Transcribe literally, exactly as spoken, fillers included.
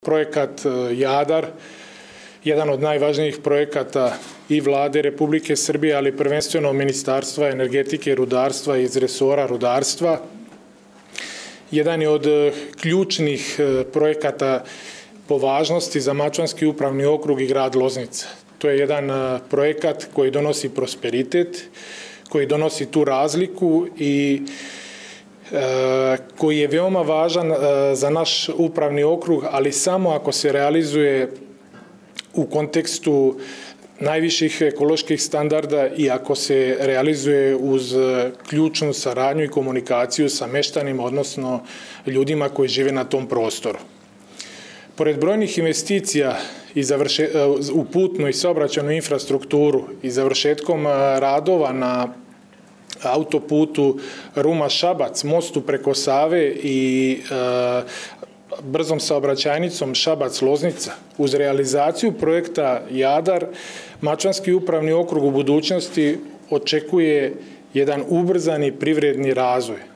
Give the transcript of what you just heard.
Projekat Jadar, jedan od najvažnijih projekata i Vlade Republike Srbije, ali prvenstveno Ministarstva energetike i rudarstva iz resora rudarstva. Jedan je od ključnih projekata po važnosti za Mačvanski upravni okrug i grad Loznica. To je jedan projekat koji donosi prosperitet, koji donosi tu razliku i koji je veoma važan za naš upravni okrug, ali samo ako se realizuje u kontekstu najviših ekoloških standarda i ako se realizuje uz ključnu saradnju i komunikaciju sa meštanima, odnosno ljudima koji žive na tom prostoru. Pored brojnih investicija u putnu i saobraćajnu infrastrukturu i završetkom radova na autoputu Ruma-Šabac, mostu preko Save i brzom saobraćajnicom Šabac-Loznica, uz realizaciju projekta Jadar, Mačvanski upravni okrug u budućnosti očekuje jedan ubrzani privredni razvoj.